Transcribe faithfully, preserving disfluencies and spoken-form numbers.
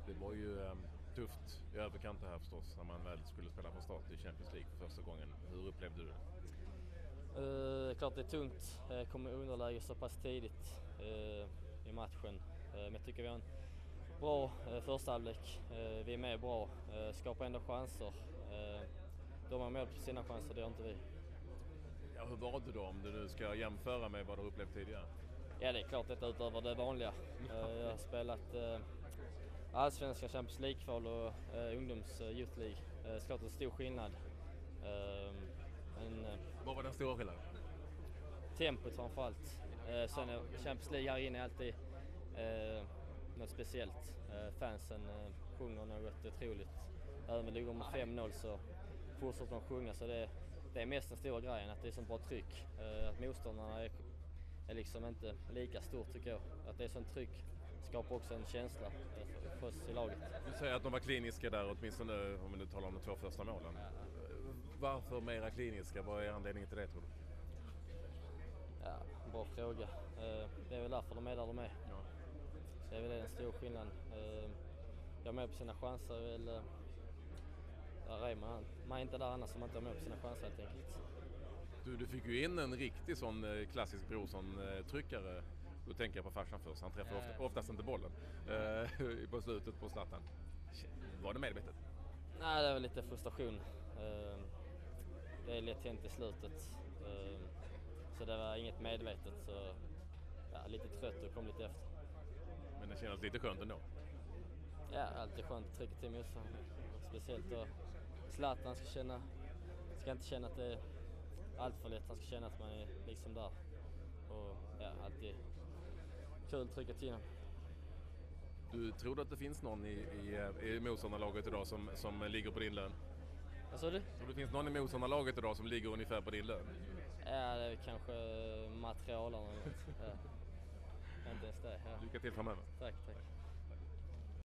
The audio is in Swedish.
Det var ju um, tufft i överkanten här förstås när man väl skulle spela från start i Champions League för första gången. Hur upplevde du det? Uh, klart det är tungt. Jag kommer i underläge så pass tidigt uh, i matchen. Uh, men jag tycker vi har en bra uh, första halvlek. Uh, vi är med bra, uh, skapar ändå chanser. Uh, de har mål på sina chanser, det har inte vi. Ja, hur var det då om du nu ska jämföra med vad du upplevt tidigare? Ja, det är klart detta utöver det vanliga. Uh, jag har spelat uh, Allsvenskan, Champions League-kval och uh, ungdoms uh, Youth League. Uh, det är klart en stor skillnad. Uh, men, uh, vad var den stora skillnaden? Tempot framförallt. Uh, sen uh, Champions League här inne är alltid uh, något speciellt. Uh, fansen uh, sjunger något otroligt. Även om det ligger med fem noll så fortsätter de sjunga. Så det, det är mest den stora grejen, att det är så bra tryck. Uh, att motståndarna är, är liksom inte lika stort tycker jag. Att det är sånt tryck skapar också en känsla för oss i laget. Du säger att de var kliniska där, åtminstone om du talar om de två första målen. Ja. Varför mera kliniska? Vad är anledningen till det, tror du? Ja, bra fråga. Det är väl därför de är där de är. Ja. Så det är väl en stor skillnad. Jag är med på sina chanser. Eller, där är man. man är inte där annars som man inte har med på sina chanser helt enkelt. Du, du fick ju in en riktig sån klassisk Brorsson-tryckare. Då tänker jag på farsan först. Han träffar ofta, oftast inte bollen eh, på slutet på Zlatan. Var det medvetet? Nej, det är väl lite frustration. Eh, det är lätt hänt i slutet. Eh, så det var inget medvetet. Så ja, lite trött och kom lite efter. Men det känns lite skönt ändå? Ja, alltid skönt att trycka till motståndaren. Speciellt då Zlatan ska känna, ska inte känna att det är allt för lätt. Han ska känna att man är liksom där. Och ja, alltid kul att trycka till honom. Du tror att det finns någon i, i, i motståndarlaget idag som, som ligger på din lön? Vad sa du? Tror det finns någon i motståndarlaget idag som ligger ungefär på din lön? Ja, det är kanske material eller något. Ja. Inte ens det. Ja. Lycka till framöver. Tack, tack.